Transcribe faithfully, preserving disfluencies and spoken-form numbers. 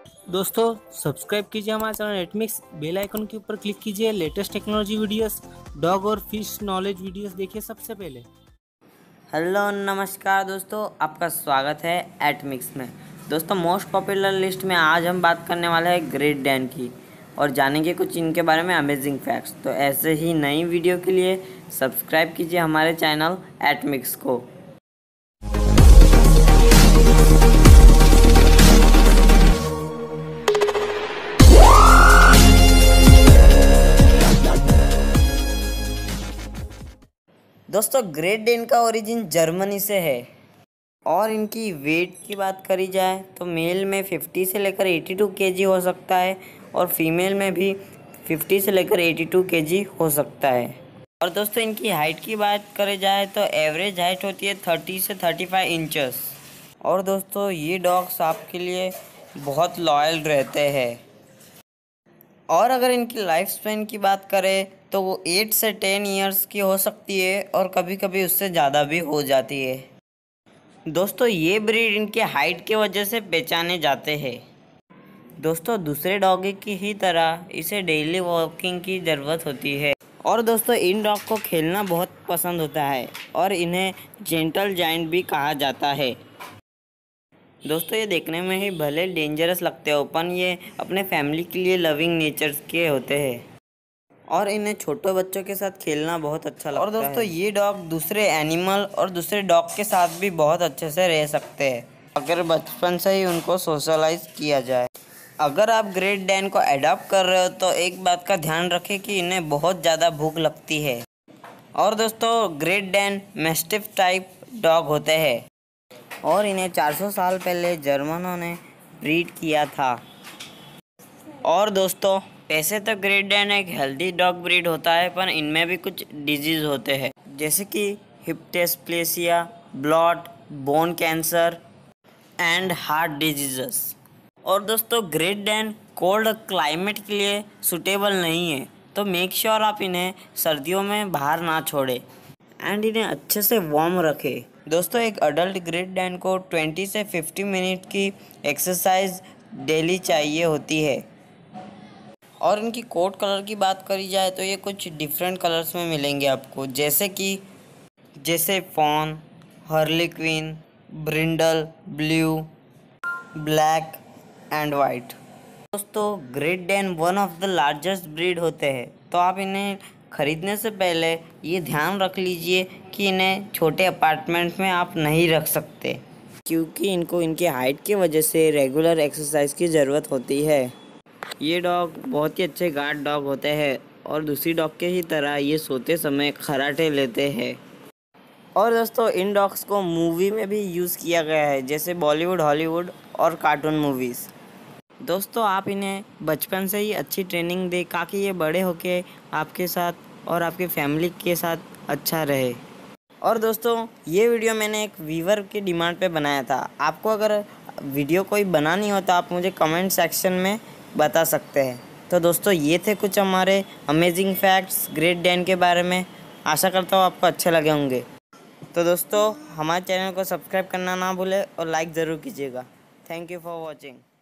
दोस्तों सब्सक्राइब कीजिए हमारे चैनल एटमिक्स, बेल आइकन के ऊपर क्लिक कीजिए। लेटेस्ट टेक्नोलॉजी वीडियोस, डॉग और फिश नॉलेज वीडियोस देखिए सबसे पहले। हेलो नमस्कार दोस्तों, आपका स्वागत है एटमिक्स में। दोस्तों मोस्ट पॉपुलर लिस्ट में आज हम बात करने वाले हैं ग्रेट डैन की और जानेंगे कुछ इनके बारे में अमेजिंग फैक्ट्स। तो ऐसे ही नई वीडियो के लिए सब्सक्राइब कीजिए हमारे चैनल एटमिक्स को। दोस्तों ग्रेट डेन का ओरिजिन जर्मनी से है और इनकी वेट की बात करी जाए तो मेल में पचास से लेकर बयासी केजी हो सकता है और फीमेल में भी पचास से लेकर बयासी केजी हो सकता है। और दोस्तों इनकी हाइट की बात करी जाए तो एवरेज हाइट होती है तीस से पैंतीस इंचेस। और दोस्तों ये डॉग्स आपके लिए बहुत लॉयल रहते हैं। और अगर इनकी लाइफ स्पैन की बात करें तो वो एट से टेन इयर्स की हो सकती है और कभी कभी उससे ज़्यादा भी हो जाती है। दोस्तों ये ब्रीड इनके हाइट की वजह से पहचाने जाते हैं। दोस्तों दूसरे डॉगी की ही तरह इसे डेली वॉकिंग की ज़रूरत होती है। और दोस्तों इन डॉग को खेलना बहुत पसंद होता है और इन्हें जेंटल जायंट भी कहा जाता है। दोस्तों ये देखने में ही भले डेंजरस लगते हो पर ये अपने फैमिली के लिए लविंग नेचर के होते हैं और इन्हें छोटे बच्चों के साथ खेलना बहुत अच्छा लगता है। और दोस्तों ये डॉग दूसरे एनिमल और दूसरे डॉग के साथ भी बहुत अच्छे से रह सकते हैं अगर बचपन से ही उनको सोशलाइज किया जाए। अगर आप ग्रेट डैन को अडॉप्ट कर रहे हो तो एक बात का ध्यान रखें कि इन्हें बहुत ज़्यादा भूख लगती है। और दोस्तों Great Dane mastiff type dog होते हैं और इन्हें चार सौ साल पहले जर्मनों ने ब्रीड किया था। और दोस्तों ऐसे तो ग्रेट डैन एक हेल्दी डॉग ब्रीड होता है पर इनमें भी कुछ डिजीज़ होते हैं जैसे कि hip dysplasia, bloat, bone cancer and heart diseases. और दोस्तों ग्रेट डैन कोल्ड क्लाइमेट के लिए सूटेबल नहीं है तो मेक श्योर आप इन्हें सर्दियों में बाहर ना छोड़ें एंड इन्हें अच्छे से वार्म रखें। दोस्तों एक अडल्ट ग्रेट डैन को बीस से पचास मिनट की एक्सरसाइज डेली चाहिए होती है। और इनकी कोट कलर की बात करी जाए तो ये कुछ डिफरेंट कलर्स में मिलेंगे आपको जैसे कि जैसे fawn, harlequin, brindle, blue, black and white. दोस्तों Great Dane one of the largest breed होते हैं तो आप इन्हें ख़रीदने से पहले ये ध्यान रख लीजिए कि इन्हें छोटे अपार्टमेंट में आप नहीं रख सकते क्योंकि इनको इनके हाइट की वजह से रेगुलर एक्सरसाइज की ज़रूरत होती है। ये डॉग बहुत ही अच्छे गार्ड डॉग होते हैं और दूसरी डॉग के ही तरह ये सोते समय खर्राटे लेते हैं। और दोस्तों इन डॉग्स को मूवी में भी यूज़ किया गया है जैसे बॉलीवुड, हॉलीवुड और कार्टून मूवीज़। दोस्तों आप इन्हें बचपन से ही अच्छी ट्रेनिंग दें ताकि ये बड़े होके आपके साथ और आपके फैमिली के साथ अच्छा रहे। और दोस्तों ये वीडियो मैंने एक व्यूअर की डिमांड पे बनाया था। आपको अगर वीडियो कोई बनानी हो तो आप मुझे कमेंट सेक्शन में बता सकते हैं। तो दोस्तों ये थे कुछ हमारे अमेजिंग फैक्ट्स ग्रेट डैन के बारे में। आशा करता हूँ आपको अच्छे लगे होंगे। तो दोस्तों हमारे चैनल को सब्सक्राइब करना ना भूलें और लाइक ज़रूर कीजिएगा। Thank you for watching.